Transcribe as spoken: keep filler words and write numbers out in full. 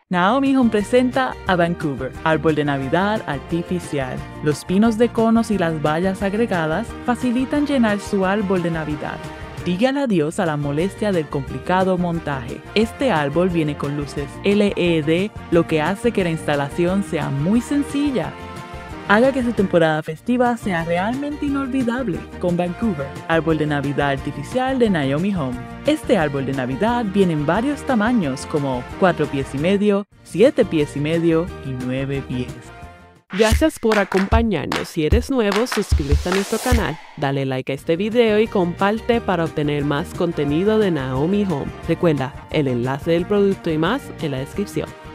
Naomi Home presenta a Vancouver, árbol de Navidad artificial. Los pinos de conos y las vallas agregadas facilitan llenar su árbol de Navidad. Dígale adiós a la molestia del complicado montaje. Este árbol viene con luces L E D, lo que hace que la instalación sea muy sencilla. Haga que su temporada festiva sea realmente inolvidable con Vancouver, árbol de Navidad artificial de Naomi Home. Este árbol de Navidad viene en varios tamaños como cuatro pies y medio, siete pies y medio y nueve pies. Gracias por acompañarnos. Si eres nuevo, suscríbete a nuestro canal, dale like a este video y comparte para obtener más contenido de Naomi Home. Recuerda el enlace del producto y más en la descripción.